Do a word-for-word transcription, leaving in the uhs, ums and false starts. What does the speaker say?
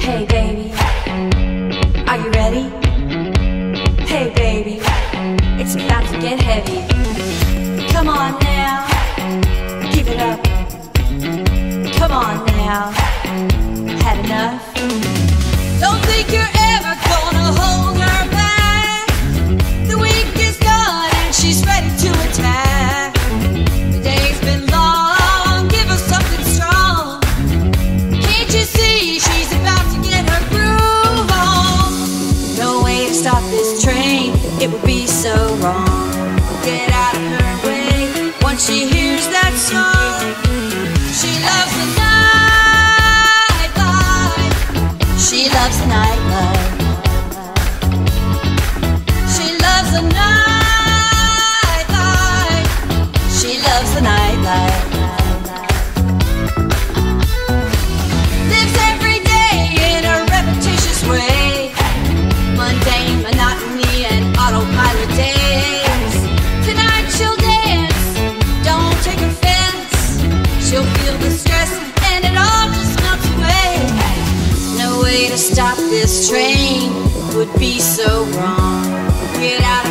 Hey baby, are you ready? Hey baby, it's about to get heavy. Come on now, give it up. Come on now, had enough? Don't think you're ever gonna hold her back. The week is done and she's ready to attack. The day's been long, give her something strong. Can't you see she's about to get her groove on? No way to stop this train, it would be so wrong. Get out of her way once she hears that song. She loves the nightlife. She loves the nightlife. She loves the nightlife. She loves the nightlife. Lives every day in a repetitious way. Mundane monotony and autopilot days. Tonight she'll dance, don't take offense. She'll feel the stress and it all just melts away. No way to stop this train would be so wrong. Get out